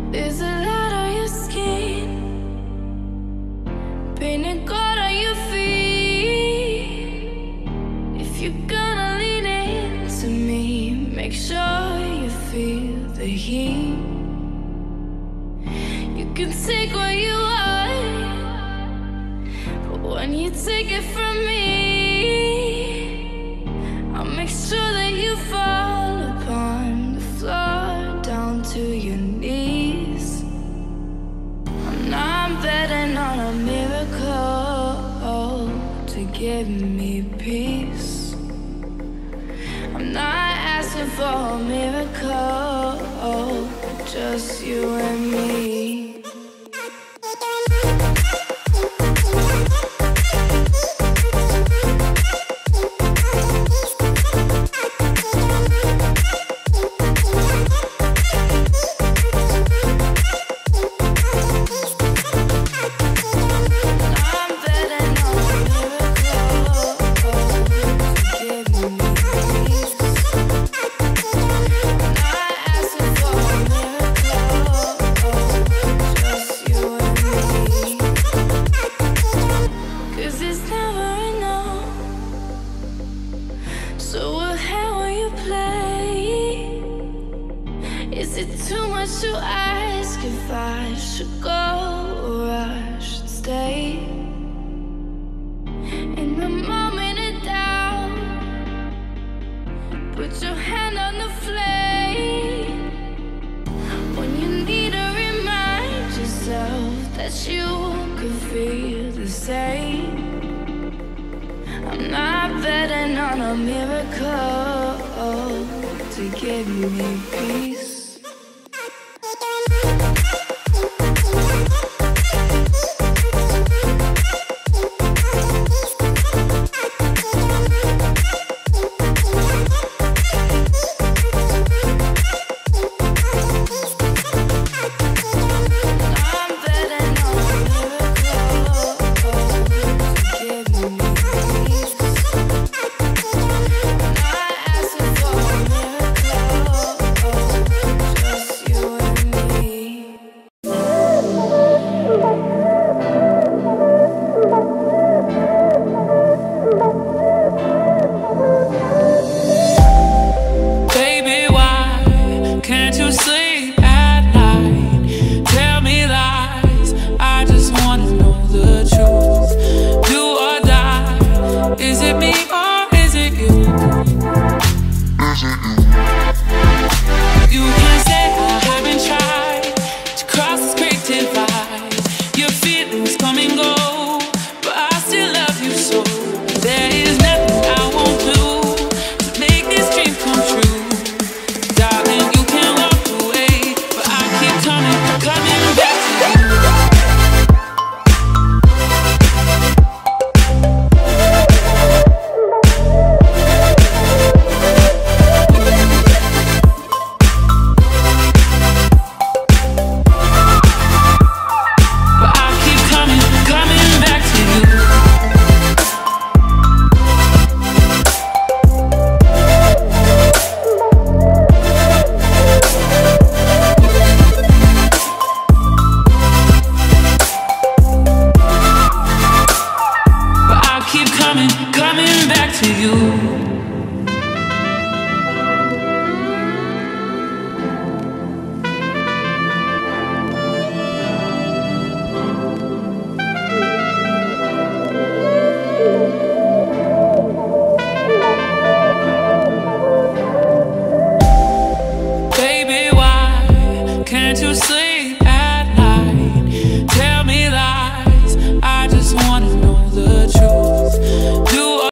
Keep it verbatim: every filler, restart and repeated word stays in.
There's a lot on your skin, pain and gold on your feet. If you're gonna lean into me, make sure you feel the heat. You can take what you want, but when you take it from me, I'll make sure that you fall upon the floor down to your knees. I'm not betting on a miracle to give me peace. I'm not asking for a miracle, just you and me. To ask if I should go or I should stay. In the moment of doubt, put your hand on the flame. When you need to remind yourself that you could feel the same. I'm not betting on a miracle to give me peace.